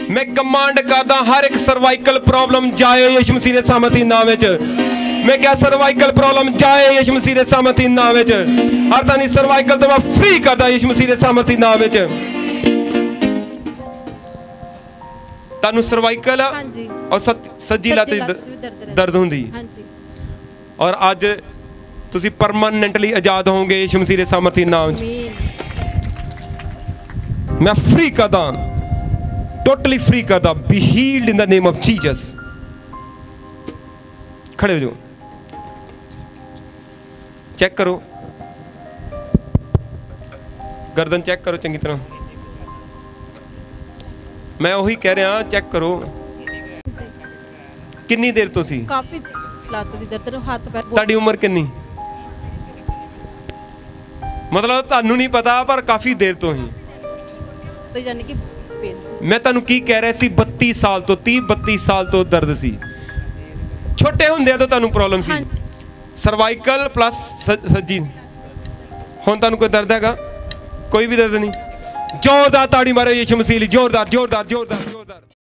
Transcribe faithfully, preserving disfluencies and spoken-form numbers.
मैं कमांड करदा हर एक सर्वाइकल प्रॉब्लम जाए यीशु मसीह दे सामर्थी नाम विच। मैं क्या सर्वाइकल प्रॉब्लम जाए यीशु मसीह दे सामर्थी नाम विच। हर तानी सर्वाइकल तो मैं फ्री करदा यीशु मसीह दे सामर्थी नाम विच। तानू सर्वाइकल और सज्जी लत्त दर्द हुंदी और अज तुसी परमानेंटली आजाद होंगे यीशु मसीह दे सामर्थी नाम च। मैं फ्री करदा, टोटली फ्री करदा। Be healed in the name of Jesus. खड़े हो जाओ, चेक करो गर्दन, चेक करो चंगी तरह। मैं वही कह रहा, चेक करो कितनी देर तो सी? काफी ਲੱਤ ਦੀ ਦਰਦ, ਹੱਥ ਪੈਰ। ਤੁਹਾਡੀ ਉਮਰ ਕਿੰਨੀ? मतलब ਤੁਹਾਨੂੰ नहीं पता पर काफी देर तो ही। तो यानी कि मैं ਤੁਹਾਨੂੰ ਕੀ ਕਹਿ ਰਿਹਾ ਸੀ, बत्ती साल तो तीस बत्ती साल तो दर्द सी। छोटे ਹੁੰਦੇ तो ਤੁਹਾਨੂੰ प्रॉब्लम सी सर्वाइकल प्लस सज्जी। ਹੁਣ ਤੁਹਾਨੂੰ कोई दर्द हैगा? कोई भी दर्द नहीं। जोरदार ताड़ी मारो यीशु मसीह, जोरदार जोरदार जोरदार।